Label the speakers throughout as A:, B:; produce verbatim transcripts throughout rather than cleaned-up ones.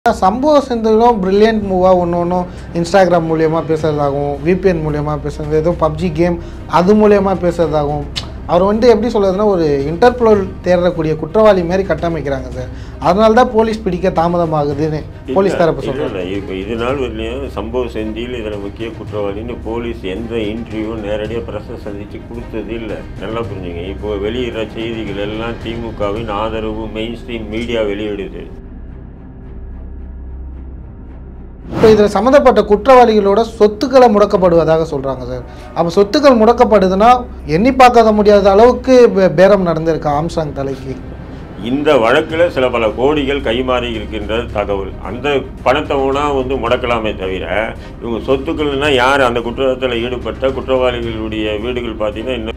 A: சம்பவ செந்திலும் பிரில்லியன்ட் மூவாக ஒன்று ஒன்றும் இன்ஸ்டாகிராம் மூலியமாக பேசுகிறதாகவும் விபிஎன் மூலியமாக பேசுகிறது ஏதோ பப்ஜி கேம் அது மூலியமாக பேசுகிறதாகவும் அவர் வந்து எப்படி சொல்கிறதுனா ஒரு இன்டர்போல் தேடக்கூடிய குற்றவாளி மாதிரி கட்டமைக்கிறாங்க சார். அதனால தான் போலீஸ் பிடிக்க தாமதமாகுதுன்னு போலீஸ் தரப்பு சொல்கிறாங்க.
B: இப்போ இது நாள் வரலையும் சம்பவ செந்தில் இதில் முக்கிய குற்றவாளின்னு போலீஸ் எந்த இன்டர்வியூவும் நேரடியாக பிரச்சனை சந்தித்து கொடுத்தது இல்லை. நல்லா புரிஞ்சுங்க. இப்போ வெளியிடுற செய்திகள் எல்லாம் திமுகவின் ஆதரவு மெயின் ஸ்ட்ரீம் மீடியா வெளியிடுது.
A: இப்போ இதில் சம்மந்தப்பட்ட குற்றவாளிகளோட சொத்துக்களை முடக்கப்படுவதாக சொல்கிறாங்க சார். அப்போ சொத்துக்கள் முடக்கப்படுதுன்னா எண்ணி பார்க்க முடியாத அளவுக்கு பேரம் நடந்திருக்கு ஆம்ஸ்ட்ராங் தலைக்கு.
B: இந்த வழக்கில் சில பல கோடிகள் கைமாறி இருக்கின்ற தகவல். அந்த பணத்தை வேணா வந்து முடக்கலாமே தவிர இவங்க சொத்துக்கள்னா யார் அந்த குற்றத்தில் ஈடுபட்ட குற்றவாளிகளுடைய வீடுகள் பார்த்தீங்கன்னா இன்னும்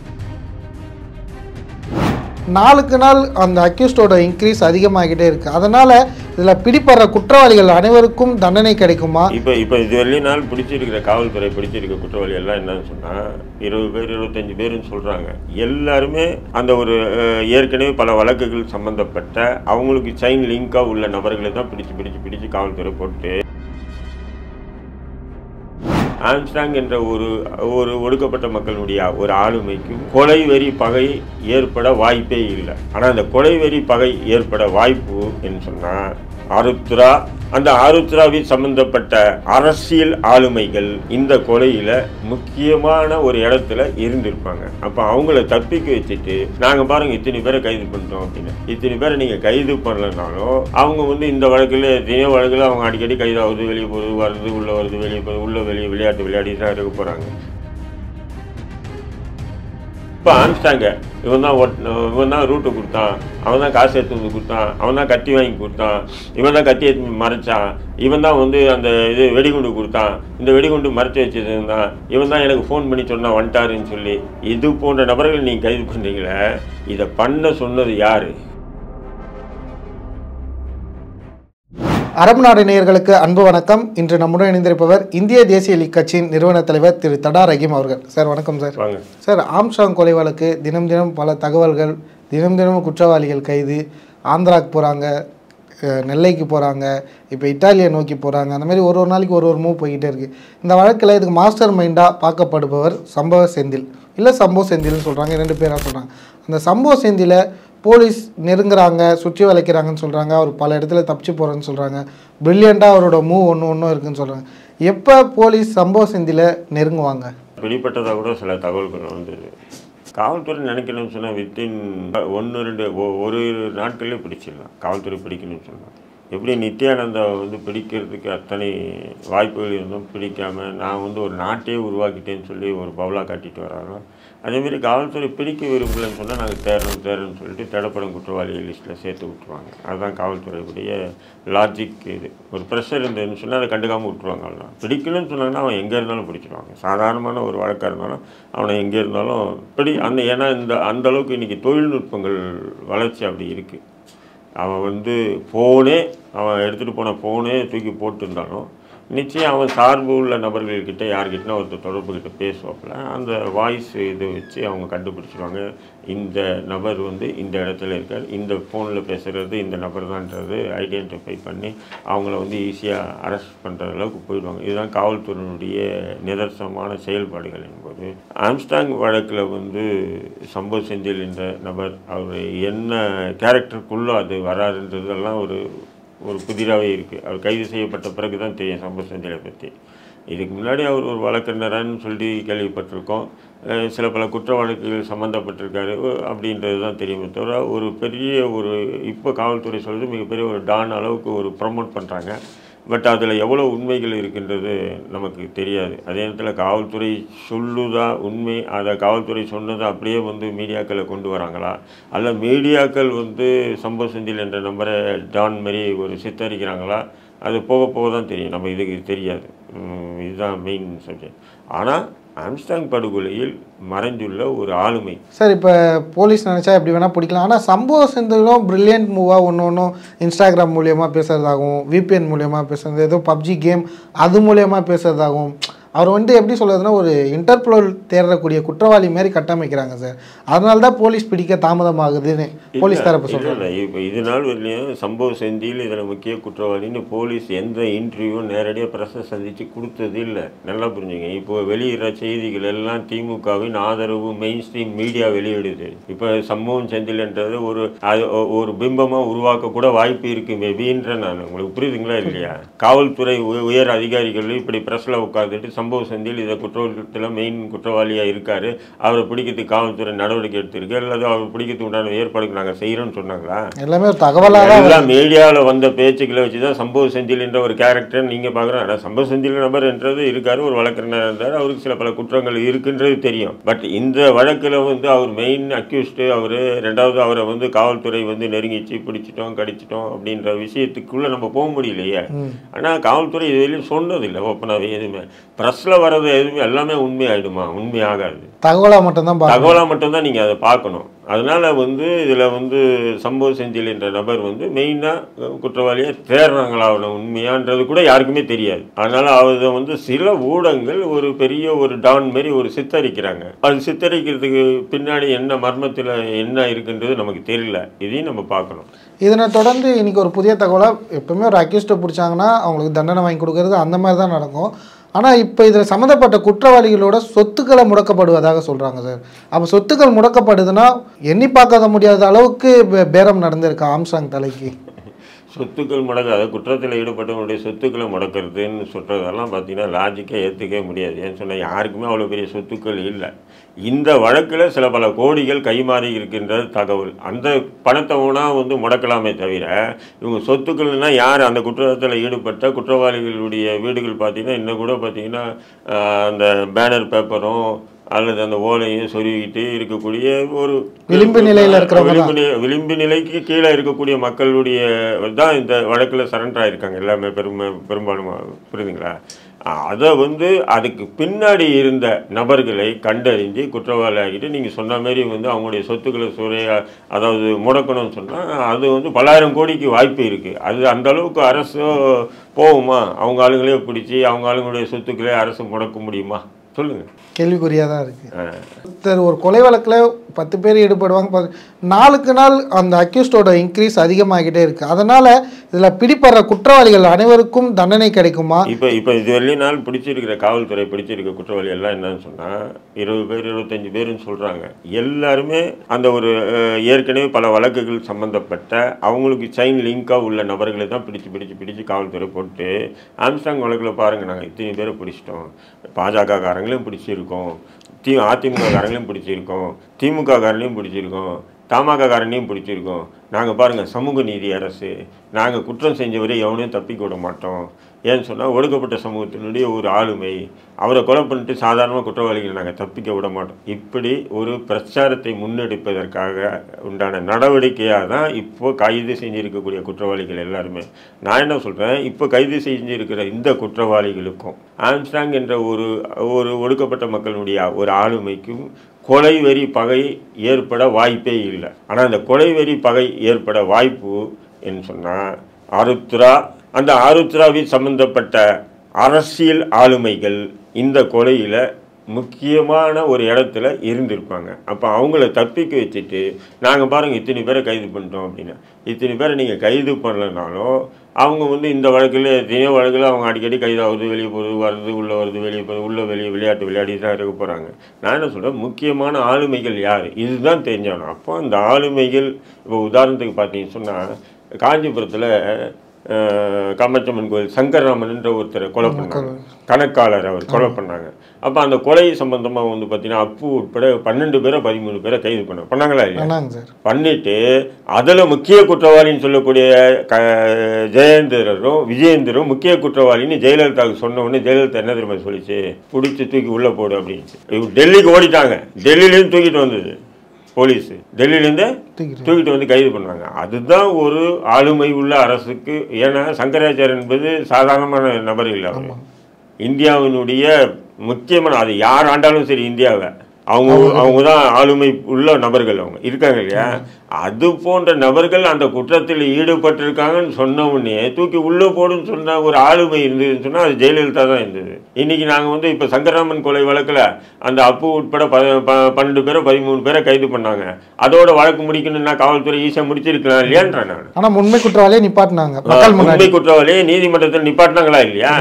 A: நாளுக்கு நாள் அந்த அக்யூஸ்டோட இன்க்ரீஸ் அதிகமாகிட்டே இருக்குது. அதனால் இதில் பிடிப்படுற குற்றவாளிகள் அனைவருக்கும் தண்டனை கிடைக்குமா?
B: இப்போ இப்போ இது வரலையும் நாள் பிடிச்சிருக்கிற காவல்துறை பிடிச்சிருக்க குற்றவாளி எல்லாம் என்னன்னு சொன்னால் இருபது பேர் இருபத்தஞ்சி பேருன்னு சொல்கிறாங்க. எல்லாருமே அந்த ஒரு ஏற்கனவே பல வழக்குகள் சம்மந்தப்பட்ட அவங்களுக்கு செயின் லிங்காக உள்ள நபர்களை தான் பிடிச்சி பிடிச்சி பிடிச்சி காவல்துறை போட்டு ஆம்ஸ்ட்ராங் என்ற ஒரு ஒரு ஒடுக்கப்பட்ட மக்களுடைய ஒரு ஆளுமைக்கும் கொலை வெறி பகை ஏற்பட வாய்ப்பே இல்லை. ஆனால் அந்த கொலை வெறி பகை ஏற்பட வாய்ப்பு என்று சொன்னால் ஆருத்ரா அந்த ஆருத்ராவில் சம்பந்தப்பட்ட அரசியல் ஆளுமைகள் இந்த கொலையில் முக்கியமான ஒரு இடத்துல இருந்திருப்பாங்க. அப்போ அவங்கள தப்பிக்க வச்சுட்டு நாங்கள் பாருங்கள் இத்தனை பேரை கைது பண்ணிட்டோம் அப்படின்னு. இத்தனை பேரை நீங்கள் கைது பண்ணலனாலும் அவங்க வந்து இந்த வழக்கில் எத்தனையோ வழக்கில் அவங்க அடிக்கடி கைதாகுது, வெளியே போகுது, வருது, உள்ளே வருது, வெளியே போகுது, உள்ளே வெளியே விளையாட்டு விளையாடி தான் இருக்க போகிறாங்க. இப்போ ஆம்ஸ்ட்ராங்க இவன் தான் ஒட் இவன் தான் ரூட்டு கொடுத்தான், அவன் தான் காசு எடுத்து வந்து கொடுத்தான், அவன் தான் கத்தி வாங்கி கொடுத்தான், இவன் தான் கத்தி எடுத்து மறைச்சான், இவன் தான் வந்து அந்த இது வெடிகுண்டு கொடுத்தான், இந்த வெடிகுண்டு மறைச்சி வச்சது தான், இவன் தான் எனக்கு ஃபோன் பண்ணி சொன்னான் வந்துட்டாருன்னு சொல்லி இது போன்ற நபர்கள் நீங்கள் கைது பண்ணுறீங்களே, இதை பண்ண சொன்னது யார்?
A: அரபு நாடு நேயர்களுக்கு அன்பு வணக்கம். இன்று நம்முடன் இணைந்திருப்பவர் இந்திய தேசிய லீக் கட்சியின் நிறுவன தலைவர் திரு தடா ரஹீம் அவர்கள். சார் வணக்கம் சார். சார், ஆம்ஸ்ட்ராங் கொலை வழக்கு தினம் தினம் பல தகவல்கள், தினம் தினமும் குற்றவாளிகள் கைது, ஆந்திராவுக்கு போகிறாங்க, நெல்லைக்கு போகிறாங்க, இப்போ இட்டாலியை நோக்கி போகிறாங்க, அந்த மாதிரி ஒரு ஒரு நாளைக்கு ஒரு ஒரு மூவ் போய்கிட்டே இருக்குது. இந்த வழக்கில் இதுக்கு மாஸ்டர் மைண்டாக பார்க்கப்படுபவர் சம்பவ செந்தில் இல்லை சம்பவ செந்தில்னு சொல்கிறாங்க, ரெண்டு பேராக சொல்கிறாங்க. அந்த சம்பவ செந்திலை போலீஸ் நெருங்குறாங்க, சுற்றி வளைக்கிறாங்கன்னு சொல்கிறாங்க. அவர் பல இடத்துல தப்பிச்சு போகிறேன்னு சொல்கிறாங்க. பிரில்லியண்ட்டாக அவரோட மூவ் ஒன்று ஒன்றும் இருக்குதுன்னு சொல்கிறாங்க. எப்போ போலீஸ் சம்பவ செந்தில நெருங்குவாங்க?
B: பிடிப்பட்டதாக கூட சில தகவல்கள் வந்து காவல்துறை நினைக்கணும்னு சொன்னால் வித்தின் ஒன்று ரெண்டு ஒரு நாட்களே பிடிச்சிடலாம். காவல்துறை பிடிக்கணும்னு சொன்னால் எப்படி நித்யானந்தா வந்து பிடிக்கிறதுக்கு அத்தனை வாய்ப்புகள் இருந்தும் பிடிக்காமல் நான் வந்து ஒரு நாட்டையே உருவாக்கிட்டேன்னு சொல்லி ஒரு பவுலாக காட்டிட்டு வராங்க. அதேமாரி காவல்துறை பிடிக்க விரும்பலன்னு சொன்னால் நாங்கள் தேடணும் தேடணும்னு சொல்லிட்டு தேடப்படும் குற்றவாளிகள் லிஸ்ட்டில் சேர்த்து விட்டுருவாங்க. அதுதான் காவல்துறையுடைய லாஜிக். இது ஒரு ப்ரெஷர் இருந்ததுன்னு சொன்னால் அதை கண்டுக்காமல் விட்டுருவாங்க. அவ்வளோதான். பிடிக்கணும்னு சொன்னாங்கன்னா அவன் எங்கே இருந்தாலும் பிடிச்சிடுவாங்க. சாதாரணமான ஒரு வழக்காக இருந்தாலும் அவனை எங்கே இருந்தாலும் பிடி அந்த ஏன்னா இந்த அந்தளவுக்கு இன்றைக்கி தொழில்நுட்பங்கள் வளர்ச்சி அப்படி இருக்குது. அவன் வந்து ஃபோனே அவன் எடுத்துகிட்டு போன ஃபோனே தூக்கி போட்டுருந்தாலும் நிச்சயம் அவன் சார்பு உள்ள நபர்கள்கிட்ட யார்கிட்டனா ஒருத்தர் தொடர்புக்கிட்ட பேசுவாப்பில் அந்த வாய்ஸ் இதை வச்சு அவங்க கண்டுபிடிச்சிடுவாங்க. இந்த நபர் வந்து இந்த இடத்துல இருக்கார், இந்த ஃபோனில் பேசுகிறது இந்த நபர் தான்ன்றது ஐடென்டிஃபை பண்ணி அவங்கள வந்து ஈஸியாக அரெஸ்ட் பண்ணுற அளவுக்கு போயிடுவாங்க. இதுதான் காவல்துறையினுடைய நிதர்சனமான செயல்பாடுகள் என்பது. ஆம்ஸ்ட்ராங் வழக்கில் வந்து சம்பவ செந்தில் என்ற நபர் அவர் என்ன கேரக்டருக்குள்ளே அது வராதுன்றதெல்லாம் ஒரு ஒரு புதிராகவே இருக்குது. அவர் கைது செய்யப்பட்ட பிறகு தான் தெரியும் சம்பவ செந்திலை பற்றி. இதுக்கு முன்னாடி அவர் ஒரு வழக்கறிஞரான்னு சொல்லி கேள்விப்பட்டிருக்கோம். சில பல குற்ற வழக்குகள் சம்மந்தப்பட்டிருக்காரு அப்படின்றது தான் தெரியுமே தவிர ஒரு பெரிய ஒரு இப்போ காவல்துறை சொல்கிறது மிகப்பெரிய ஒரு டான் அளவுக்கு ஒரு ப்ரமோட் பண்ணுறாங்க. பட் அதில் எவ்வளோ உண்மைகள் இருக்கின்றது நமக்கு தெரியாது. அதே நேரத்தில் காவல்துறை சொல்லுதா உண்மை, அதை காவல்துறை சொன்னதை அப்படியே வந்து மீடியாக்களை கொண்டு வராங்களா, அல்ல மீடியாக்கள் வந்து சம்பவ செந்தில் என்ற நம்பரை டான் மாரி ஒரு சித்தரிக்கிறாங்களா, அது போக போக தான் தெரியும். நம்ம இதுக்கு தெரியாது. இதுதான் மெயின் சப்ஜெக்ட். ஆனால் ஆம்ஸ்ட்ராங் படுகொலையில் மறைந்துள்ள ஒரு ஆளுமை
A: சார். இப்போ போலீஸ் நினச்சா எப்படி வேணால் பிடிக்கலாம். ஆனால் சம்பவ செந்திலும் பிரில்லியன்ட் மூவாக ஒன்று ஒன்றும் இன்ஸ்டாகிராம் மூலியமாக பேசுகிறதாகவும் விபிஎன் மூலியமாக பேசுகிறது ஏதோ பப்ஜி கேம் அது மூலியமாக பேசுகிறதாகவும் அவர் வந்து எப்படி சொல்றதுன்னா ஒரு இன்டர்போல் தேடக்கூடிய குற்றவாளி மாதிரி கட்டமைக்கிறாங்க சார். அதனால தான் போலீஸ் பிடிக்க தாமதமாகுதுன்னு போலீஸ் தரப்பு சொல்றாங்க.
B: இப்போ இது நாள் வரலையும் சம்பவ செந்தில் இதில் முக்கிய குற்றவாளின்னு போலீஸ் எந்த இன்டர்வியூ நேரடியாக பிரஸை சந்தித்து கொடுத்தது இல்லை. நல்லா புரிஞ்சுங்க. இப்போ வெளியிடுற செய்திகள் எல்லாம் திமுகவின் ஆதரவு மெயின் ஸ்ட்ரீம் மீடியா வெளியிடுது. இப்போ சம்பவம் செந்தில்ன்றது ஒரு ஒரு பிம்பமாக உருவாக்க கூட வாய்ப்பு இருக்கு மேபின்ற நான் உங்களுக்கு புரியுதுங்களா இல்லையா? காவல்துறை உயர் அதிகாரிகள் இப்படி பிரஸ்ல உட்காந்துட்டு சம்பவ செந்தில் இதை குற்றத்தில் மெயின் குற்றவாளியாக இருக்காரு, அவரை பிடிக்கிறதுக்கு காவல்துறை நடவடிக்கை எடுத்திருக்கு அல்லது அவர் பிடிக்கிறதுக்கு உண்டான ஏற்பாடுக்கு நாங்கள் செய்கிறோம்னு சொன்னாங்களா?
A: எல்லாமே தகவலாக
B: எல்லாம் மீடியாவில் வந்த பேச்சுக்களை வச்சு தான் சம்பவ செந்தில் என்ற ஒரு கேரக்டர் நீங்கள் பார்க்குறோம். ஆனால் சம்பவ செந்தில் நபர் என்றது இருக்காரு, ஒரு வழக்கறிஞர் இருந்தார், அவருக்கு சில பல குற்றங்கள் இருக்குன்றது தெரியும். பட் இந்த வழக்கில் வந்து அவர் மெயின் அக்யூஸ்டு அவர், ரெண்டாவது அவரை வந்து காவல்துறை வந்து நெருங்கிச்சு பிடிச்சிட்டோம் கடிச்சிட்டோம் அப்படின்ற விஷயத்துக்குள்ளே நம்ம போக முடியலையே. ஆனால் காவல்துறை இதுவரையும் சொன்னதில்லை ஓப்பனாகவே எதுவுமே. ப்ரெஸ்ஸில் வர்றது எதுவுமே எல்லாமே உண்மையாயிடுமா? உண்மையாகாது.
A: தகவலாக மட்டும்தான்
B: தகவலாக மட்டும்தான் நீங்கள் அதை பார்க்கணும். அதனால் வந்து இதில் வந்து சம்பவ செந்தில் என்ற நபர் வந்து மெயினாக குற்றவாளியை தேடுறாங்களா அவனை உண்மையான்றது கூட யாருக்குமே தெரியாது. அதனால் அதை வந்து சில ஊடகங்கள் ஒரு பெரிய ஒரு டான் மாரி ஒரு சித்தரிக்கிறாங்க. அது சித்தரிக்கிறதுக்கு பின்னாடி என்ன மர்மத்தில் என்ன இருக்குன்றது நமக்கு தெரியல. இதையும் நம்ம பார்க்கணும்.
A: இதனை தொடர்ந்து இன்னைக்கு ஒரு புதிய தகவலாக, எப்பவுமே ஒரு அக்யூஸ்டை பிடிச்சாங்கன்னா அவங்களுக்கு தண்டனை வாங்கி கொடுக்கறது அந்த மாதிரி தான் நடக்கும். ஆனால் இப்போ இதில் சம்மந்தப்பட்ட குற்றவாளிகளோட சொத்துக்களை முடக்கப்படுவதாக சொல்கிறாங்க சார். அப்போ சொத்துக்கள் முடக்கப்படுதுன்னா எண்ணி பார்க்காத முடியாத அளவுக்கு பேரம் நடந்திருக்கு ஆம்ஸ்ட்ராங் தலைக்கு.
B: சொத்துக்கள் முடக்க, அதாவது குற்றத்தில் ஈடுபட்டவங்களுடைய சொத்துக்களை முடக்கிறதுன்னு சொல்கிறதெல்லாம் பார்த்தீங்கன்னா லாஜிக்காக ஏற்றுக்கவே முடியாது. ஏன்னு சொன்னால் யாருக்குமே அவ்வளோ பெரிய சொத்துக்கள் இல்லை. இந்த வழக்கில் சில பல கோடிகள் கைமாறி இருக்கின்ற தகவல். அந்த பணத்தை ஒன்றா வந்து முடக்கலாமே தவிர இவங்க சொத்துக்கள்னால் யார் அந்த குற்றத்தில் ஈடுபட்ட குற்றவாளிகளுடைய வீடுகள் பார்த்தீங்கன்னா இன்னும் கூட பார்த்தீங்கன்னா அந்த பேனர் பேப்பரும் அல்லது அந்த ஓலையும் சொருகிட்டு இருக்கக்கூடிய ஒரு
A: விளிம்பு நிலையில் இருக்கிற
B: விளிம்பு விளிம்பு நிலைக்கு கீழே இருக்கக்கூடிய மக்களுடைய தான் இந்த வழக்கில் சரண்டர் ஆகிருக்காங்க எல்லாமே பெருமை பெரும்பாலும். புரியுதுங்களா? அதை வந்து அதுக்கு பின்னாடி இருந்த நபர்களை கண்டறிஞ்சு குற்றவாளி ஆகிட்டு நீங்கள் சொன்ன மாரி வந்து அவங்களுடைய சொத்துக்களை சுரையா அதாவது முடக்கணும்னு சொன்னால் அது வந்து பல்லாயிரம் கோடிக்கு வாய்ப்பு இருக்குது. அது அந்த அளவுக்கு அரசு போகுமா? அவங்க ஆளுங்களே பிடிச்சி அவங்க ஆளுங்களுடைய சொத்துக்களே அரசு முடக்க முடியுமா? சொல்லுங்க.
A: கேள்விக்குறியாக தான் இருக்குது. ஒரு கொலை வழக்கில் பத்து பேர் ஈடுபடுவாங்க. நாளுக்கு நாள் அந்த அக்யூஸ்டோட இன்க்ரீஸ் அதிகமாகிட்டே இருக்கு. அதனால இதில் பிடிப்படுற குற்றவாளிகள் அனைவருக்கும் தண்டனை கிடைக்குமா?
B: இப்போ இப்போ இது வெளி நாள் பிடிச்சிருக்கிற காவல்துறை பிடிச்சிருக்க குற்றவாளி எல்லாம் என்னன்னு சொன்னால் இருபது பேர் இருபத்தஞ்சு பேருன்னு சொல்கிறாங்க. எல்லாருமே அந்த ஒரு ஏற்கனவே பல வழக்குகள் சம்மந்தப்பட்ட அவங்களுக்கு செயின் லிங்காக உள்ள நபர்களை தான் பிடிச்சி பிடிச்சி பிடிச்சி காவல்துறை போட்டு ஆம்ஸ்ட்ராங் வழக்கில் பாருங்கள் நாங்கள் இத்தனை பேரை பிடிச்சிட்டோம், பாஜக காரங்களையும் பிடிச்சிருக்கோம், தி அதிமுக காரங்களையும் பிடிச்சிருக்கோம், திமுக காரங்களையும் பிடிச்சிருக்கோம், தமாக காரனையும் பிடிச்சிருக்கோம். நாங்கள் பாருங்கள் சமூக நீதி அரசு, நாங்கள் குற்றம் செஞ்சவரை எவனையும் தப்பிக்க விட மாட்டோம். ஏன்னு சொன்னால் ஒடுக்கப்பட்ட சமூகத்தினுடைய ஒரு ஆளுமை, அவரை கொலை பண்ணிட்டு சாதாரணமாக குற்றவாளிகளை நாங்கள் தப்பிக்க விட மாட்டோம். இப்படி ஒரு பிரச்சாரத்தை முன்னெடுப்பதற்காக உண்டான நடவடிக்கையாக தான் இப்போ கைது செஞ்சிருக்கக்கூடிய குற்றவாளிகள் எல்லாருமே. நான் என்ன சொல்கிறேன், இப்போ கைது செஞ்சிருக்கிற இந்த குற்றவாளிகளுக்கும் ஆம்ஸ்ட்ராங் என்ற ஒரு ஒரு ஒடுக்கப்பட்ட மக்களுடைய ஒரு ஆளுமைக்கும் கொலை வெறி பகை ஏற்பட வாய்ப்பே இல்லை. ஆனால் அந்த கொலை வெறி பகை ஏற்பட வாய்ப்பு என்று சொன்னால் ஆருத்ரா, அந்த ஆருத்ராவில் சம்பந்தப்பட்ட அரசியல் ஆளுமைகள் இந்த கொலையில் முக்கியமான ஒரு இடத்துல இருந்திருப்பாங்க. அப்போ அவங்கள தப்பிக்க வச்சுட்டு நாங்கள் பாருங்கள் இத்தனை பேரை கைது பண்ணிட்டோம் அப்படின்னா, இத்தனை பேரை நீங்கள் கைது பண்ணலனாலும் அவங்க வந்து இந்த வழக்கில் எத்தனையோ வழக்கில் அவங்க அடிக்கடி கைதாகுது, வெளியே போகிறது, வருது, உள்ளே வருது, வெளியே போகிறது, உள்ளே வெளியே விளையாட்டு விளையாடி தான் இருக்க போகிறாங்க. நான் என்ன சொல்கிறேன், முக்கியமான ஆளுமைகள் யார் இதுதான் தெரிஞ்சாலும். அப்போ அந்த ஆளுமைகள் இப்போ உதாரணத்துக்கு பார்த்தீங்கன்னு சொன்னால் காஞ்சிபுரத்தில் காமாட்சியம்மன் கோயில் சங்கர்ராமன்ன்ற ஒருத்தரை கொலை பண்ணாங்க, கணக்காளர் அவர் கொலை பண்ணாங்க. அப்போ அந்த கொலை சம்பந்தமாக வந்து பார்த்தீங்கன்னா அப்பு உட்பட பன்னெண்டு பேரை பதிமூணு பேரை கைது பண்ண பண்ணாங்களா இல்லையா? பண்ணிட்டு அதில் முக்கிய குற்றவாளின்னு சொல்லக்கூடிய க ஜெயேந்திரரும் விஜயேந்திரும் முக்கிய குற்றவாளின்னு ஜெயலலிதாவுக்கு சொன்ன உடனே ஜெயலலிதா என்ன தெரியுமா சொல்லிச்சு, பிடிச்சி தூக்கி உள்ளே போடு அப்படின்னு. டெல்லிக்கு ஓடிட்டாங்க, டெல்லியிலேருந்து தூக்கிட்டு வந்தது போலீஸு, டெல்லியிலேருந்து தூக்கிட்டு வந்து கைது பண்ணாங்க. அதுதான் ஒரு ஆளுமை உள்ள அரசுக்கு. ஏன்னா சங்கராச்சாரியர் என்பது சாதாரணமான நபர் இல்லை, அவர் இந்தியாவினுடைய முக்கியமான, அது யார் ஆண்டாலும் சரி இந்தியாவை அவங்க அவங்க தான் ஆளுமை உள்ள நபர்கள் அவங்க இருக்காங்க இல்லையா, அது போன்ற நபர்கள் அந்த குற்றத்தில் ஈடுபட்டிருக்காங்கன்னு சொன்ன உடனே தூக்கி உள்ளே போடுன்னு சொன்ன ஒரு ஆளுமை இருந்ததுன்னு சொன்னால் அது ஜெயலலிதா தான் இருந்தது. இன்னைக்கு நாங்கள் வந்து இப்போ சங்கராமன் கொலை வழக்கில் அந்த அப்பு உட்பட ப பன்னெண்டு பேரை பதிமூணு பேரை கைது பண்ணாங்க. அதோட வழக்கு முடிக்கணும்னா காவல்துறை ஈஸியாக முடிச்சிருக்கலாம் இல்லையான்றேன் நான்.
A: ஆனால் உண்மை குற்றவாளியை நிப்பாட்டினாங்க,
B: உண்மை குற்றவாளியை நீதிமன்றத்தில் நிப்பாட்டினாங்களா இல்லையா?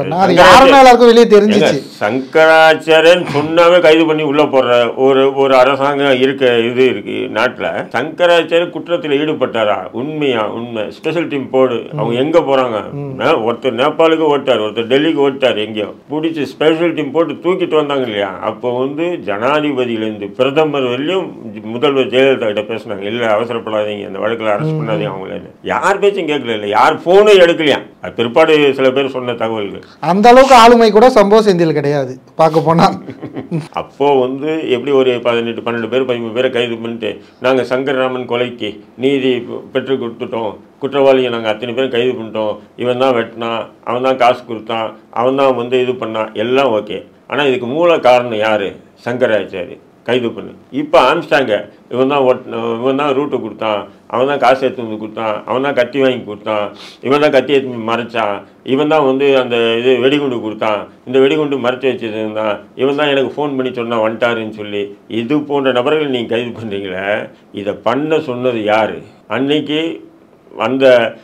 A: வெளியே தெரிஞ்சிச்சு.
B: சங்கராச்சாரியன் சொன்னாவே கைது பண்ணி உள்ள போடுற ஒரு ஒரு அரசாங்கம் இருக்க இது இருக்கு நாட்டில். சங்கராச்சாரிய குற்றத்தில் ஈடுபட்டாரா? உண்மையா? உண்மை. ஸ்பெஷல் டீம் போடு. அவங்க எங்க போறாங்க? ஒருத்தர் நேபாளுக்கு ஓட்டார், ஒருத்தர் டெல்லிக்கு ஓட்டார், எங்கேயோ பிடிச்சி ஸ்பெஷல் டீம் போட்டு தூக்கிட்டு வந்தாங்க இல்லையா? அப்போ வந்து ஜனாதிபதியிலேருந்து பிரதமர் வரையும் முதல்வர் ஜெயலலிதா கிட்ட பேசினாங்க, இல்லை அவசரப்படாதீங்க, அந்த வழக்கில் அரெஸ்ட் பண்ணாதீங்க அவங்களே. யார் பேச்சும் கேட்கல, இல்லை யார் போனும் எடுக்கலையா? அது பிற்பாடு சில பேர் சொன்ன தகவல்கள்.
A: அந்த அளவுக்கு ஆளுமை கூட சம்பவ செந்தில் கிடையாது பார்க்க போனா.
B: அப்போ வந்து எப்படி ஒரு பதினெட்டு பன்னெண்டு பேர் பதிமூணு பேரை கைது பண்ணிட்டு நாங்கள் சங்கரராமன் கொலைக்கு நீதி பெற்று கொடுத்துட்டோம், குற்றவாளியை நாங்கள் அத்தனை பேரும் கைது பண்ணிட்டோம், இவன் தான் வெட்டினான், அவன் தான் காசு கொடுத்தான், அவன் தான் வந்து இது பண்ணான், எல்லாம் ஓகே. ஆனால் இதுக்கு மூல காரணம் யார்? சங்கராச்சாரி கைது பண்ணு. இப்போ ஆரம்பிச்சிட்டாங்க, இவன் தான் ஒட் இவன் தான் ரூட்டு கொடுத்தான், அவன் தான் காசு எடுத்து வந்து கொடுத்தான், அவன் தான் கத்தி வாங்கி கொடுத்தான், இவன் தான் கத்தி எடுத்து மறைச்சான், இவன் தான் வந்து அந்த இது வெடிகுண்டு கொடுத்தான், இந்த வெடிகுண்டு மறைச்சி வச்சது தான், இவன் தான் எனக்கு ஃபோன் பண்ணி சொன்னான் வந்துட்டாருன்னு சொல்லி. இது போன்ற நபர்கள் நீங்கள் கைது பண்ணுறீங்களே, இதை பண்ண சொன்னது யார்? அன்னைக்கு அந்த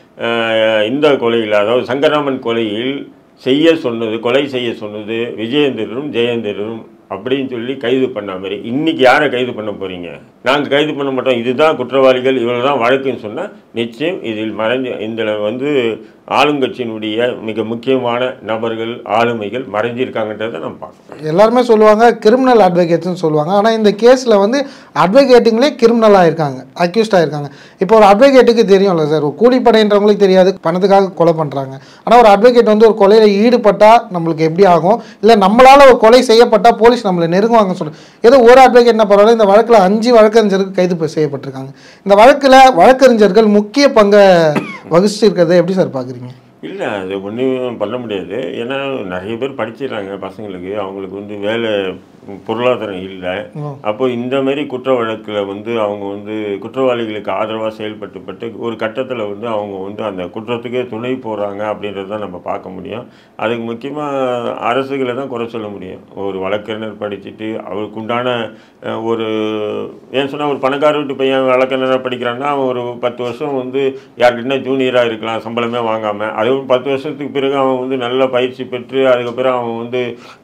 B: இந்த கொலையில், அதாவது சங்கராமன் கொலையில் செய்ய சொன்னது, கொலை செய்ய சொன்னது விஜயேந்திரனும் ஜெயேந்திரனும் அப்படின்னு சொல்லி கைது பண்ண மாதிரி இன்னைக்கு யாரை கைது பண்ண போறீங்க? நாங்கள் கைது பண்ண மாட்டோம், இதுதான் குற்றவாளிகள், இவ்வளோ தான் வழக்குன்னு சொன்னால் நிச்சயம் இதில் மறைஞ்சு இதில் வந்து ஆளுங்கட்சியினுடைய மிக முக்கியமான நபர்கள் ஆளுமைகள் மறைஞ்சிருக்காங்கன்றதை நம்ம பார்க்கணும்.
A: எல்லாருமே சொல்லுவாங்க கிரிமினல் அட்வொகேட்ஸ்னு சொல்லுவாங்க. ஆனால் இந்த கேஸில் வந்து அட்வொகேட்டுங்களே கிரிமினலாக இருக்காங்க, அக்யூஸ்டாக இருக்காங்க. இப்போ ஒரு அட்வொகேட்டுக்கு தெரியும்ல சார், ஒரு கூலிப்படைன்றவங்களுக்கு தெரியாது, பணத்துக்காக கொலை பண்ணுறாங்க. ஆனால் ஒரு அட்வொகேட் வந்து ஒரு கொலையில் ஈடுபட்டால் நம்மளுக்கு எப்படி ஆகும், இல்லை நம்மளால் ஒரு கொலை செய்யப்பட்டால் போலீஸ் நம்மளை நெருங்குவாங்க சொல்லுங்கள். ஏதோ ஒரு அட்வொகேட் என்ன பரவாயில்ல, இந்த வழக்கில் அஞ்சு வழக்கறிஞருக்கு கைது செய்யப்பட்டிருக்காங்க. இந்த வழக்கில் வழக்கறிஞர்கள் முக்கிய பங்கை வகிச்சு இருக்கிறத எப்படி சார் பார்க்குறீங்க?
B: இல்லை, அது ஒன்றும் பண்ண முடியாது. ஏன்னா நிறைய பேர் படிச்சிடறாங்க, பசங்களுக்கு அவங்களுக்கு வந்து வேலை பொருளாதாரம் இல்லை. அப்போ இந்த மாதிரி குற்ற வழக்கில் வந்து அவங்க வந்து குற்றவாளிகளுக்கு ஆதரவாக செயல்பட்டுப்பட்டு ஒரு கட்டத்தில் வந்து அவங்க வந்து அந்த குற்றத்துக்கே துணை போடுறாங்க அப்படின்றது தான் நம்ம பார்க்க முடியும். அதுக்கு முக்கியமாக அரசுகளை தான் குறை சொல்ல முடியும். ஒரு வழக்கறிஞர் படிச்சுட்டு அவருக்கு உண்டான ஒரு ஏன் சொன்னால் ஒரு பணக்கார வீட்டு பையன் வழக்கறிஞராக படிக்கிறான்னா அவன் ஒரு பத்து வருஷம் வந்து யார்கிட்ட ஜூனியராக இருக்கலாம், சம்பளமே வாங்காமல். அதுவும் பத்து வருஷத்துக்கு பிறகு அவன் வந்து நல்ல பயிற்சி பெற்று அதுக்கப்புறம் அவன் வந்து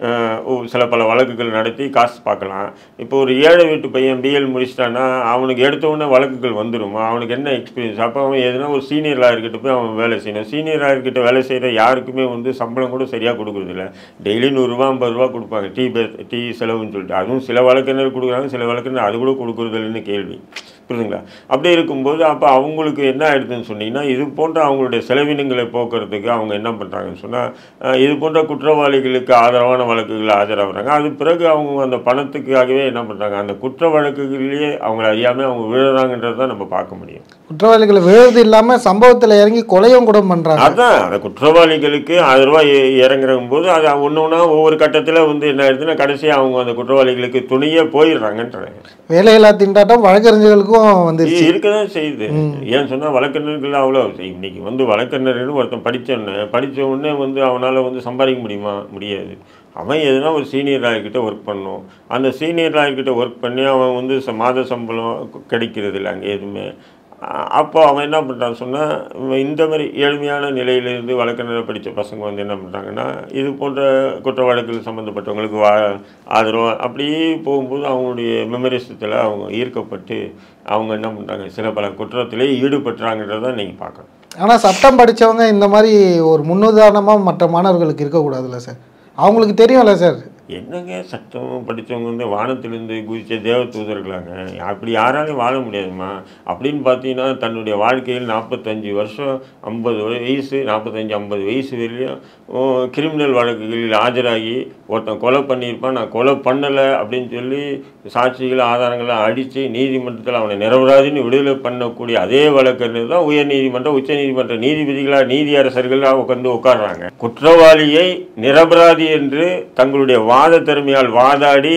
B: சில பல வழக்குகள் நடத்தி காசு பார்க்கலாம். இப்போ ஒரு ஏழை வீட்டு பையன் பிஎல் முடிச்சிட்டான்னா அவனுக்கு எடுத்த உடனே வழக்குகள் வந்துடுமா? அவனுக்கு என்ன எக்ஸ்பீரியன்ஸ்? அப்போ அவன் எதுனா ஒரு சீனியர் லாயர்கிட்ட போய் அவன் வேலை செய்யணும். சீனியர் லாயர்கிட்ட வேலை செய்கிற யாருக்குமே வந்து சம்பளம் கூட சரியாக கொடுக்குறதில்ல. டெய்லி நூறுரூவா ஐம்பது ரூபா கொடுப்பாங்க டீ பே டீ செலவுன்னு சொல்லிட்டு. அதுவும் சில வழக்கறிஞர் கொடுக்குறாங்க, சில வழக்கறிஞர் அது கூட கொடுக்குறதில்லன்னு கேள்வி. புரியுதுங்களா? அப்படி இருக்கும்போது அப்போ அவங்களுக்கு என்ன ஆயிடுதுன்னு சொன்னீங்கன்னா, இது போன்ற அவங்களுடைய செலவினங்களை போக்குறதுக்கு அவங்க என்ன பண்ணுறாங்கன்னு சொன்னால் இது போன்ற குற்றவாளிகளுக்கு ஆதரவான வழக்குகளை ஆஜராகிறாங்க. அது பிறகு அவங்க அந்த பணத்துக்காகவே என்ன பண்ணுறாங்க, அந்த குற்ற வழக்குகளிலேயே அவங்கள அறியாமல் அவங்க விழுறாங்கன்றதை தான் நம்ம பார்க்க முடியும்.
A: குற்றவாளிகளை விழுறது இல்லாமல் சம்பவத்தில் இறங்கி கொலையும் கூட பண்ணுறாங்க.
B: அதுதான் அந்த குற்றவாளிகளுக்கு ஆதரவாக இறங்குறங்கும் போது அது ஒன்று ஒன்றா ஒவ்வொரு கட்டத்தில் வந்து என்ன ஆயிடுதுன்னா கடைசியாக அவங்க அந்த குற்றவாளிகளுக்கு துணையே போயிடுறாங்கன்றாங்க.
A: வேலையில்லா திண்டாட்டம் வழக்கறிஞர்களுக்கும் வந்து
B: இருக்கதான் செய்யுது. ஏன்னு சொன்னால் வழக்கறிஞர்கள் அவ்வளோ இன்னைக்கு வந்து வழக்கறிஞர்கள் ஒருத்தன் படித்தோடனே படித்த உடனே வந்து அவனால் வந்து சம்பாதிக்க முடியுமா? முடியாது. அவன் எதுனா ஒரு சீனியர் லாயர்கிட்ட ஒர்க் பண்ணணும். அந்த சீனியர் லாயர்கிட்ட ஒர்க் பண்ணி அவன் வந்து மாத சம்பளம் கிடைக்கிறது இல்லை அங்கே எதுவுமே. அப்போ அவன் என்ன பண்ணுறான்னு சொன்னால் இந்த மாதிரி ஏழ்மையான நிலையிலேருந்து வழக்கறிஞரை படித்த பசங்க வந்து என்ன பண்ணுறாங்கன்னா இது போன்ற குற்ற வழக்குகள் சம்மந்தப்பட்டவங்களுக்கு வா ஆதரவு அப்படியே போகும்போது அவங்களுடைய மெமரிசத்தில் அவங்க ஈர்க்கப்பட்டு அவங்க என்ன பண்ணுறாங்க, சில பல குற்றத்திலே ஈடுபட்டுறாங்கன்றதான் நீங்கள் பார்க்கணும்.
A: ஆனால் சட்டம் படித்தவங்க இந்த மாதிரி ஒரு முன்னுதாரணமாக மற்ற மாணவர்களுக்கு இருக்கக்கூடாதுல்ல சார்? அவங்களுக்கு தெரியும்ல சார்?
B: என்னங்க சட்டம் படித்தவங்க வந்து வானத்திலிருந்து குதிச்ச தேவ தூதர்களாங்க, அப்படி யாராலையும் வாழ முடியாதுமா? அப்படின்னு பார்த்தீங்கன்னா தன்னுடைய வாழ்க்கையில் நாற்பத்தஞ்சு வருஷம் ஐம்பது வயசு நாற்பத்தஞ்சு ஐம்பது வயசு வரையிலையும் கிரிமினல் வழக்குகளில் ஆஜராகி ஒருத்தன் கொலை பண்ணியிருப்பான், நான் கொலை பண்ணலை அப்படின்னு சொல்லி சாட்சிகள் ஆதாரங்களை அடித்து நீதிமன்றத்தில் அவனை நிரபராதின்னு விடுதலை பண்ணக்கூடிய அதே வழக்கறிஞர் தான் உயர் நீதிமன்றம் உச்ச நீதிமன்ற நீதிபதிகளாக நீதி அரசர்களாக உட்கார்ந்து உட்கார்றாங்க. குற்றவாளியை நிரபராதி என்று தங்களுடைய வாத திறமையால் வாதாடி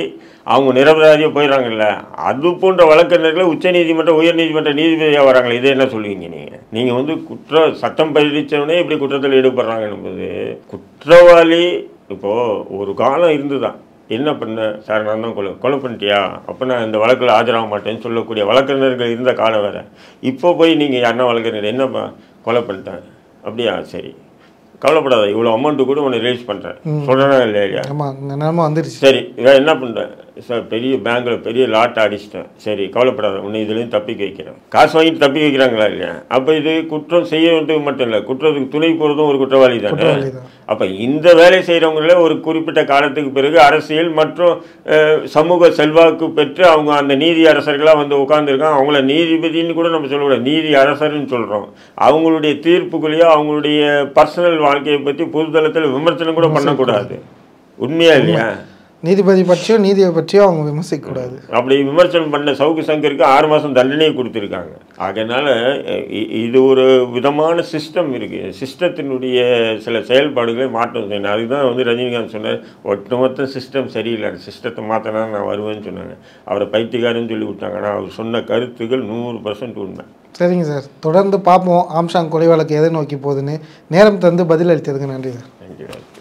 B: அவங்க நிரபராதியாக போயிடறாங்கல்ல, அது போன்ற வழக்கறிஞர்கள் உச்ச நீதிமன்ற உயர் நீதிமன்ற நீதிபதியாக வராங்களே, இதை என்ன சொல்லுவீங்க நீங்கள்? நீங்கள் வந்து குற்ற சட்டம் பயிற்சிச்சவனே இப்படி குற்றத்தில் ஈடுபடுறாங்க என்பது குற்றவாளி. இப்போது ஒரு காலம் இருந்துதான், என்ன பண்ண சார் நான் தான் கொலை கொலை பண்ணிட்டியா, அப்போ நான் இந்த வழக்கில் ஆஜராக மாட்டேன்னு சொல்லக்கூடிய வழக்கறிஞர்கள் இருந்த காலம் வேறு. இப்போ போய் நீங்கள் யாருன்னா வழக்கறிஞர் என்னப்பா கொலை பண்ணிட்டேன் அப்படியா, சரி கவலைப்படாத, இவ்வளோ அமௌண்ட்டு கூட உன்னை ரிலீஸ் பண்ணுறேன் சொல்கிறேன்னா இல்லையா?
A: வந்துருச்சு.
B: சரி இவன் என்ன பண்ணுறேன் சார், பெரிய பேங்கில் பெரிய லாட்டை அடிச்சிட்டேன், சரி கவலைப்படாத, உன்னை இதுலேயும் தப்பிக்க வைக்கிறேன். காசு வாங்கிட்டு தப்பிக்க வைக்கிறாங்களா இல்லையா? அப்போ இது குற்றம் செய்ய வேண்டியது மட்டும் இல்லை, குற்றத்துக்கு துணை போகிறதும் ஒரு குற்றவாளி தானே. அப்போ இந்த வேலை செய்கிறவங்களே ஒரு குறிப்பிட்ட காலத்துக்கு பிறகு அரசியல் மற்றும் சமூக செல்வாக்கு பெற்று அவங்க அந்த நீதி அரசர்களாக வந்து உட்காந்துருக்காங்க. அவங்கள நீதிபதினு கூட நம்ம சொல்லக்கூடாது, நீதி அரசர்னு சொல்கிறோம். அவங்களுடைய தீர்ப்புகளையோ அவங்களுடைய பர்சனல் வாழ்க்கையை பற்றி பொதுதளத்தில் விமர்சனம் கூட பண்ணக்கூடாது. உண்மையா இல்லையா?
A: நீதிபதி பற்றியோ நீதியை பற்றியோ அவங்க விமர்சிக்கக்கூடாது.
B: அப்படி விமர்சனம் பண்ண சவுக்கு சங்கருக்கு ஆறு மாதம் தண்டனையை கொடுத்துருக்காங்க. அதனால் இது ஒரு விதமான சிஸ்டம் இருக்குது, சிஸ்டத்தினுடைய சில செயல்பாடுகளை மாற்றம் செய்யணும். அதுதான் வந்து ரஜினிகாந்த் சொன்னார், ஒட்டுமொத்த சிஸ்டம் சரியில்லை, சிஸ்டத்தை மாற்றினா நான் வருவேன்னு சொன்னாங்க. அவரை பைத்தியக்காரன்னு சொல்லி விட்டாங்க. ஆனால் அவர் சொன்ன கருத்துக்கள் நூறு பர்சன்ட் உண்மை.
A: சரிங்க சார், தொடர்ந்து பார்ப்போம் ஆம்ஸ்ட்ராங் கொலை வழக்கு எதை நோக்கி போகுதுன்னு. நேரம் தந்து பதில் அளித்ததுக்கு நன்றி சார்.
B: நன்றி.